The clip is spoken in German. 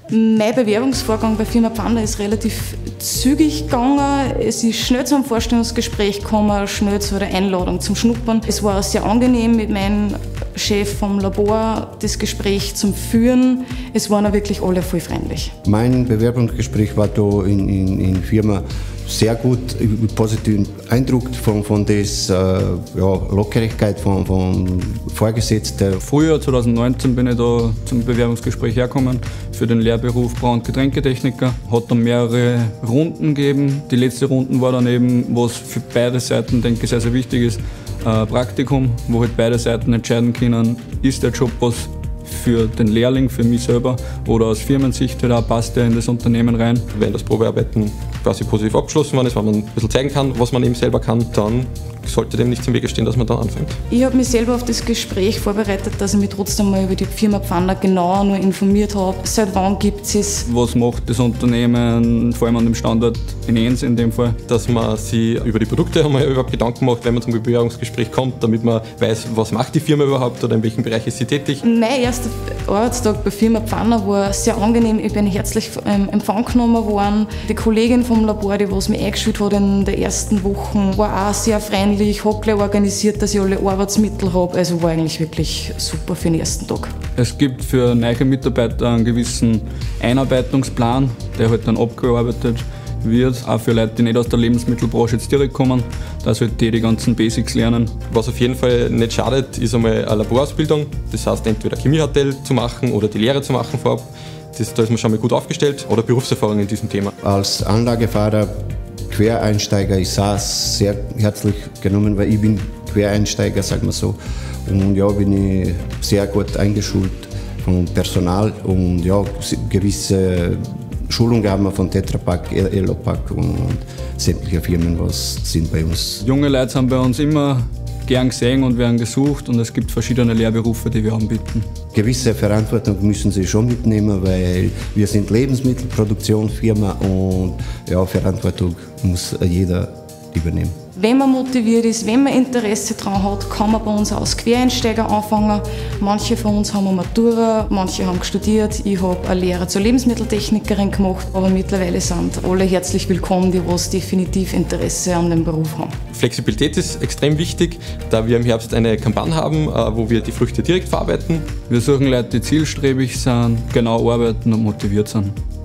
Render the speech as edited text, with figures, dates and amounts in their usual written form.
Mein Bewerbungsvorgang bei Firma Pfander ist relativ zügig gegangen. Es ist schnell zum Vorstellungsgespräch gekommen, schnell zu der Einladung zum Schnuppern. Es war sehr angenehm mit meinem Chef vom Labor, das Gespräch zum Führen. Es waren auch wirklich alle voll freundlich. Mein Bewerbungsgespräch war da in Firma sehr gut, positiven Eindruck von der Lockerigkeit von Vorgesetzten. Frühjahr 2019 bin ich da zum Bewerbungsgespräch hergekommen für den Lehrberuf Brau- und Getränketechniker. Hat dann mehrere Runden gegeben. Die letzte Runde war dann eben, was für beide Seiten, denke ich, sehr, sehr wichtig ist, Praktikum, wo halt beide Seiten entscheiden können, ist der Job was für den Lehrling, für mich selber oder aus Firmensicht halt auch passt der in das Unternehmen rein. Wenn das Probearbeiten quasi positiv abgeschlossen worden ist, wenn man ein bisschen zeigen kann, was man eben selber kann, dann sollte dem nichts im Wege stehen, dass man da anfängt. Ich habe mich selber auf das Gespräch vorbereitet, dass ich mich trotzdem mal über die Firma Pfander genauer nur informiert habe. Seit wann gibt es es? Was macht das Unternehmen, vor allem an dem Standort in Enns in dem Fall? Dass man sich über die Produkte einmal überhaupt Gedanken macht, wenn man zum Bewerbungsgespräch kommt, damit man weiß, was macht die Firma überhaupt oder in welchem Bereich ist sie tätig. Mein erster Arbeitstag bei Firma Pfander war sehr angenehm. Ich bin herzlich empfangen genommen worden. Die Kollegin vom Labor, die was mich eingeschult hat in der ersten Woche, war auch sehr freundlich. Ich habe gleich organisiert, dass ich alle Arbeitsmittel habe. Also war eigentlich wirklich super für den ersten Tag. Es gibt für neue Mitarbeiter einen gewissen Einarbeitungsplan, der halt dann abgearbeitet wird. Auch für Leute, die nicht aus der Lebensmittelbranche jetzt direkt kommen, dass halt die ganzen Basics lernen. Was auf jeden Fall nicht schadet, ist einmal eine Laborausbildung. Das heißt, entweder Chemiehotel zu machen oder die Lehre zu machen vorab. Da ist man schon mal gut aufgestellt. Oder Berufserfahrung in diesem Thema. Als Anlagefahrer, Quereinsteiger ist auch sehr herzlich genommen, weil ich bin Quereinsteiger, sagen wir so. Und ja, bin ich sehr gut eingeschult vom Personal und ja, gewisse Schulungen haben wir von Tetra Pak, Elopak und sämtliche Firmen, was sind bei uns. Junge Leute sind bei uns immer gern gesehen und werden gesucht und es gibt verschiedene Lehrberufe, die wir anbieten. Gewisse Verantwortung müssen Sie schon mitnehmen, weil wir sind Lebensmittelproduktionsfirma und ja, Verantwortung muss jeder übernehmen. Wenn man motiviert ist, wenn man Interesse daran hat, kann man bei uns als Quereinsteiger anfangen. Manche von uns haben eine Matura, manche haben studiert. Ich habe eine Lehre zur Lebensmitteltechnikerin gemacht, aber mittlerweile sind alle herzlich willkommen, die was definitiv Interesse an dem Beruf haben. Flexibilität ist extrem wichtig, da wir im Herbst eine Kampagne haben, wo wir die Früchte direkt verarbeiten. Wir suchen Leute, die zielstrebig sind, genau arbeiten und motiviert sind.